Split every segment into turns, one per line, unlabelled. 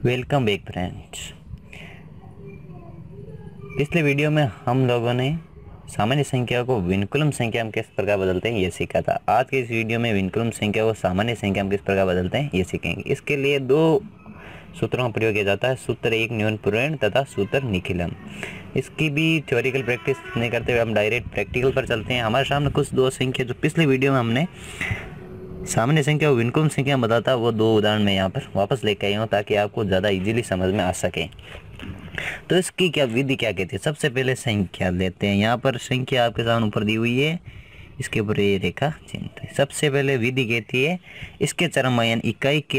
Welcome back friends. पिछले video में हम लोगों ने सामान्य संख्या को विनकुलम संख्या में किस प्रकार बदलते हैं ये सीखा था। आज के इस वीडियो में विनकुलम संख्या को सामान्य संख्या में किस प्रकार बदलते हैं ये सीखेंगे। इसके लिए दो सूत्रों का प्रयोग किया जाता है, सूत्र एक न्यून पूर्ण तथा सूत्र निखिलम। इसकी भी थ्योरिकल प्रैक्टिस नहीं करते हुए हम डायरेक्ट प्रैक्टिकल पर चलते हैं। हमारे सामने कुछ दो संख्या जो पिछले वीडियो में हमने सामान्य संख्या और विनकुलम संख्या बताता है वो दो उदाहरण मैं यहाँ पर वापस लेके आई हूँ ताकि आपको ज़्यादा इजीली समझ में आ सके। तो इसकी क्या विधि क्या कहती है। सबसे पहले संख्या लेते हैं। यहाँ पर संख्या आपके सामने ऊपर दी हुई है, इसके ऊपर ये रेखा चिन्हित है। सबसे पहले विधि कहती है इसके चरम इकाई के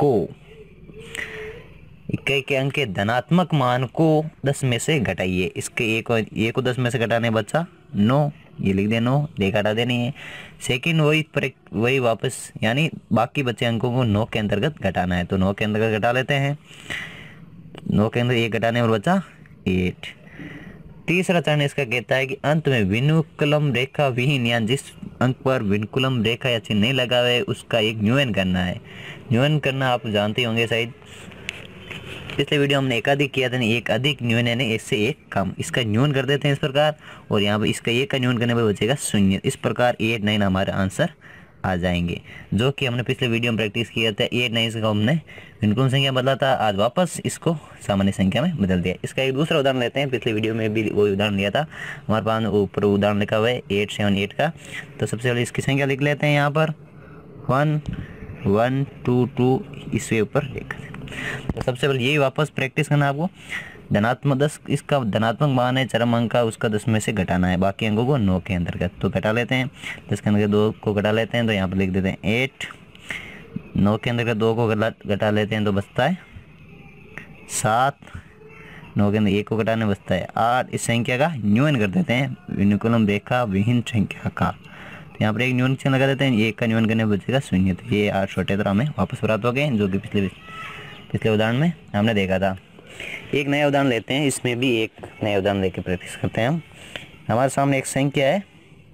अंक के धनात्मक मान को 10 में से घटाइए। इसके एक को 10 में से घटाने बचा 9, ये लिख दे 9, रेखा हटा देनी है। सेकंड वही वापस यानी बाकी बचे अंकों को 9 के अंतर्गत घटाना है, तो 9 के अंतर्गत घटा लेते हैं। 9 के अंदर 1 घटाने और बचा 8। तीसरा चरण इसका कहता है कि अंत में विनकुलम रेखा विहीन या जिस अंक पर विनकुलम रेखा या चिन्ह नहीं लगा हुआ है उसका एक न्यून करना है। न्यून करना आप जानते होंगे शायद, पिछले वीडियो हमने एकाधिक किया था। एक अधिक न्यून यानी एक से एक कम, इसका न्यून कर देते हैं इस प्रकार, और यहाँ पर इसका एक का न्यून करने पर बचेगा 0। इस प्रकार 8 9 हमारे आंसर आ जाएंगे, जो कि हमने पिछले वीडियो में प्रैक्टिस किया था। 8 9 को हमने विनकुलम संख्या बदला था, आज वापस इसको सामान्य संख्या में बदल दिया। इसका एक दूसरा उदाहरण लेते हैं। पिछले वीडियो में भी वो उदाहरण लिया था, हमारे पास ऊपर उदाहरण लिखा हुआ है 8 7 8 का। तो सबसे पहले इसकी संख्या लिख लेते हैं यहाँ पर 1 1 2 2, इसके ऊपर लिख। तो सबसे पहले यही वापस प्रैक्टिस करना आपको। धनात्मक 10 इसका धनात्मक मान है, चरम अंक का उसका 10 में से घटाना है, बाकी अंकों को 9 के अंतर्गत। तो घटा लेते हैं, 10 के अंतर्गत 2 को घटा लेते हैं, तो यहाँ पर लिख देते हैं 8। 9 के अंतर्गत 2 को घटा लेते हैं तो बचता है 7। 9 के अंदर 1 को घटाने बचता है 8। इस संख्या का न्यून कर देते हैं विनकुलम रेखा विहीन संख्या का। तो यहाँ पर एक न्यून चिन्ह लगा देते हैं, 1 का न्यून करने बचेगा 0। तो ये 8 छोटे तरह हमें वापस प्राप्त हो गए, जो कि पिछले उदाहरण में हमने देखा था। एक नया उदाहरण लेते हैं, इसमें भी एक नया उदाहरण लेके प्रैक्टिस करते हैं हम। हमारे सामने एक संख्या है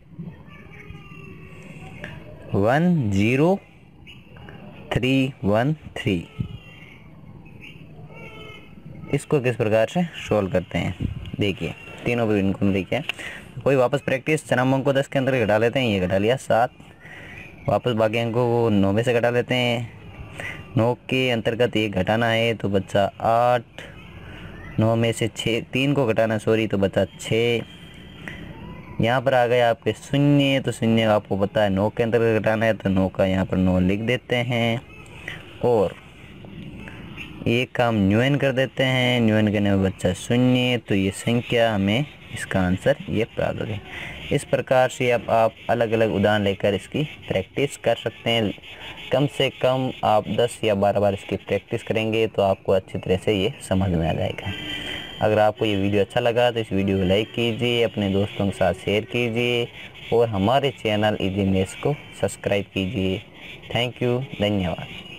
10313। इसको किस प्रकार से सोल्व करते हैं देखिए। तीनों पर विनकुलम देखिए। कोई वापस प्रैक्टिस, चरम अंक को 10 के अंदर घटा लेते हैं, ये घटा लिया 7। वापस बाकी अंकों को 9 में से घटा लेते हैं। 9 के अंतर्गत 1 घटाना है तो बचा 8। 9 में से 3 को घटाना तो बचा 6। यहाँ पर आ गए आपके 0, तो 0 आपको पता है 9 के अंतर्गत घटाना है, तो 9 का यहाँ पर 9 लिख देते हैं, और 1 का हम न्यून कर देते हैं। न्यून करने में बचा 0, तो ये संख्या हमें इसका आंसर ये प्राप्त हो गया। इस प्रकार से अब आप अलग अलग उदाहरण लेकर इसकी प्रैक्टिस कर सकते हैं। कम से कम आप 10 या 12 बार इसकी प्रैक्टिस करेंगे तो आपको अच्छी तरह से ये समझ में आ जाएगा। अगर आपको ये वीडियो अच्छा लगा तो इस वीडियो को लाइक कीजिए, अपने दोस्तों के साथ शेयर कीजिए, और हमारे चैनल इजी मैथ्स को सब्सक्राइब कीजिए। थैंक यू, धन्यवाद।